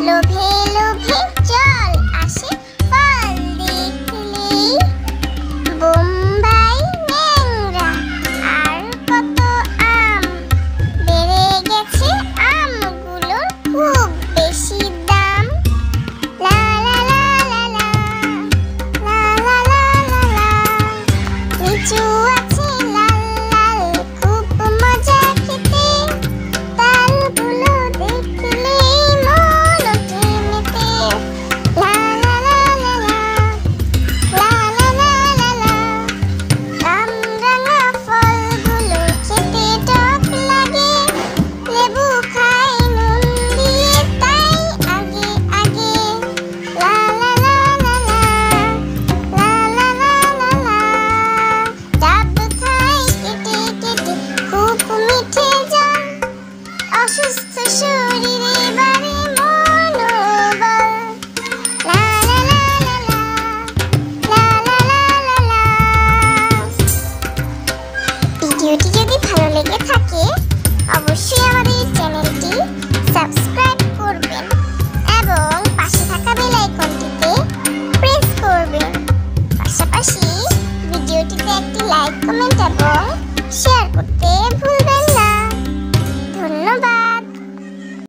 লোভে লোভে জল আসে ফল দেখলেই, বোম্বাই ন্যাংরা আর কত আম, বেড়ে গেছে আমগুলোর খুব বেশি দাম। লা লা লা লা লা, লা লা লা লা লা, লিচু আছে লাল লাল খুব মজা খেতে, তালগুলো দেখলেই মন ওঠে মেতে। লা লা লা লা লা, লা লা লা লা লা, কামরাঙা ফলগুলো খেতে টক লাগে, লেবু খাই নুন দিয়ে তাই আগে আগে। লা লা লা লা লা, লা লা লা লা লা, ডাব খাই কেটে কেটে খুব মিঠে জাম, অসুস্থ শরীরে বাড়ে মনোবল। লা লা লা লা লা, লা লা লা লা লা। ভিডিওটি যদি ভালো লেগে থাকে অবশ্যই আমাদের চ্যানেলটি সাবস্ক্রাইব করবেন এবং পাশে থাকা বেল আইকনটিতে প্রেস করবেন। পাশাপাশি ভিডিওটিতে একটি লাইক, কমেন্ট এবং শেয়ার করতে ভুলবেন না।